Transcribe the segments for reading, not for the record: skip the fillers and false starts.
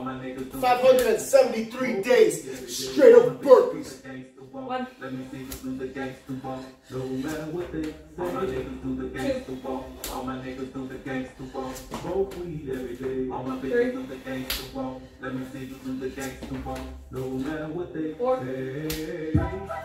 573 days, straight up burpees. One. Let me see you do the gangsta walk. No matter what they say, all my niggas do the gangsta walk. All my niggas do the gangsta walk. Smoke weed every day. All my bitches do the gangsta walk. Let me see you do the gangsta walk. No matter what they say.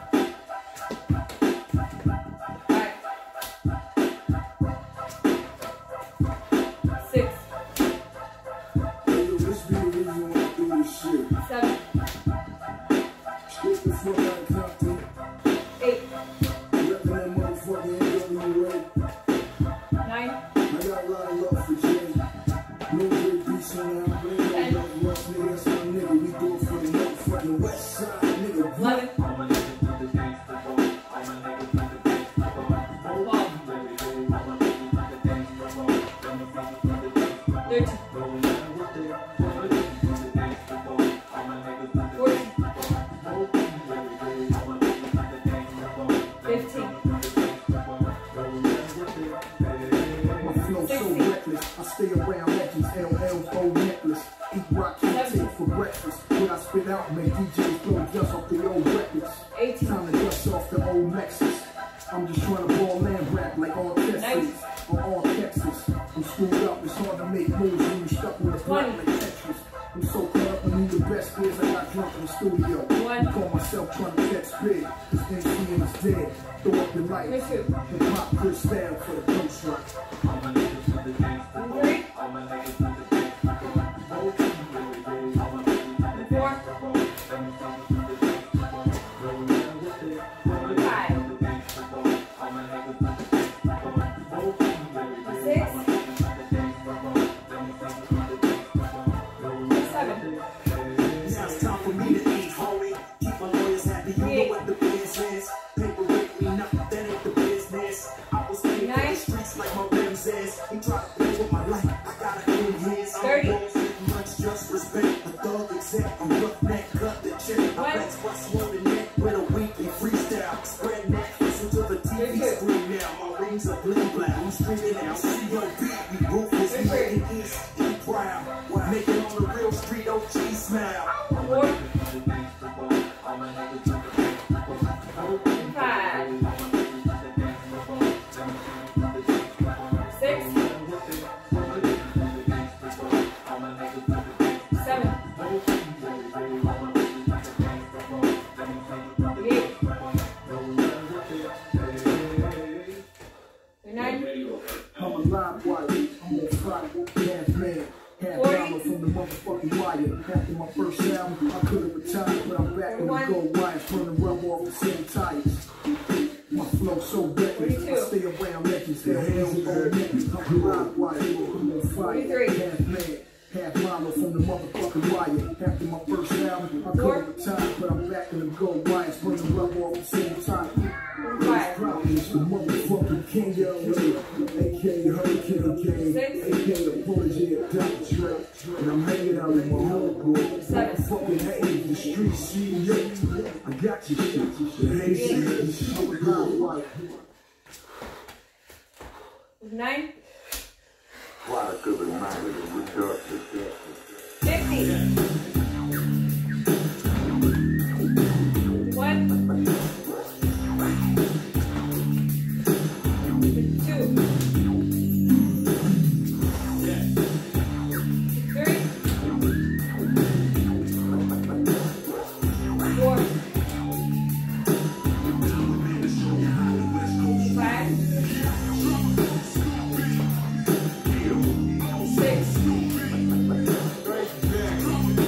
18. Time to dust off the old Lexus. I'm just trying to ball and rap like all Texas. Or all Texas. I'm screwed up, it's hard to make moves when you stuck with a block like Tetris. I'm so caught up in the best years I got drunk in the studio. I call myself trying to catch big. This NC is dead. Throw up the lights. Hip hop good style for the ghost rock. All my niggas do the gangsta. All my niggas do the gangsta. After my first album, I could have retired, but I'm back in the gold wires, turning rub off the same tires. My flow so reckless, I stay around legends, they're hands with old niggas. I'm live wire, I'm on fire, half man, half mama from the motherfucking wire. After my first album, I could have retired, but I'm back in the gold wires, turning rub off the same tires. It's the motherfucking king of LA, aka Hurricane King, aka the protege of Dr. Dre, and I'm hanging out with my homeboy. Fucking hating the street CEO. I got your shit. Hey, shit. I'm a 9. Why I could be mad with the dark. 50. 1. 6.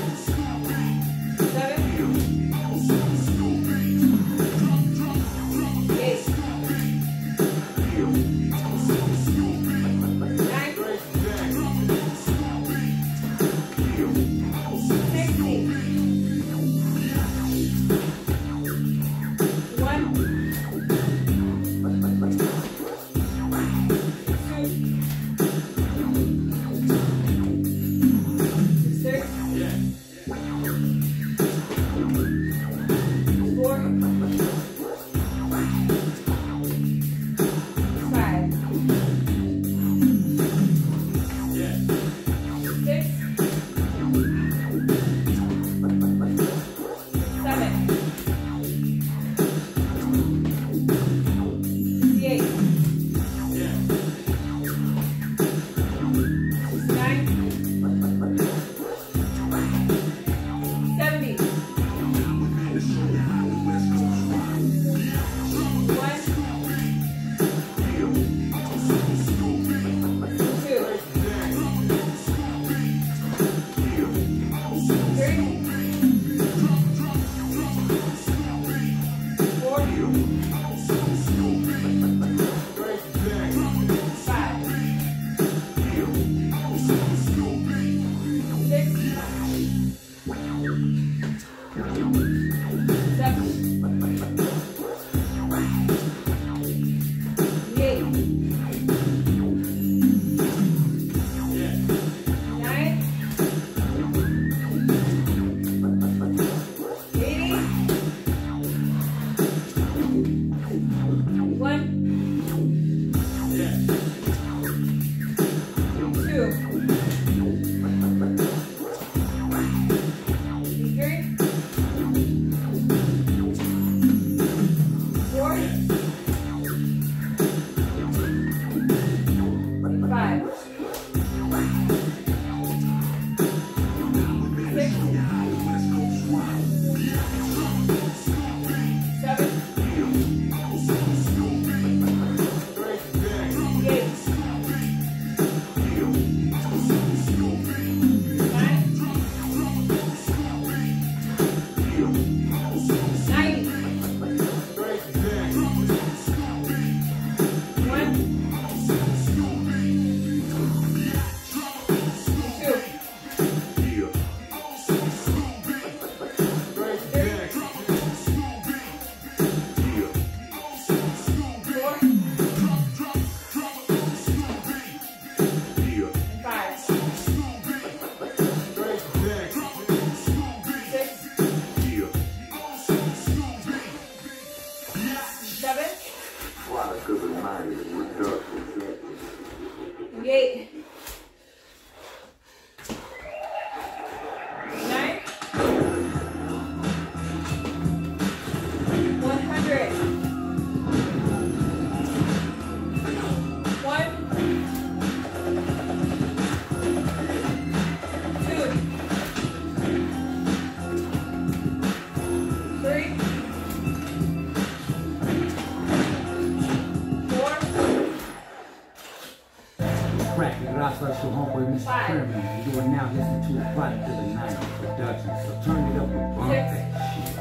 Mr. Kermit, and you are now listening to a product of the 90s production. So turn it up and bump that shit.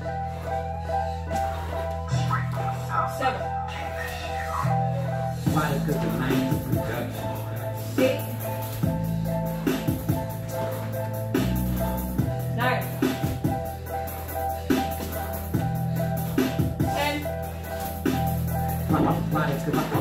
7. Product of the 90s production. 8. 9. 10. Product of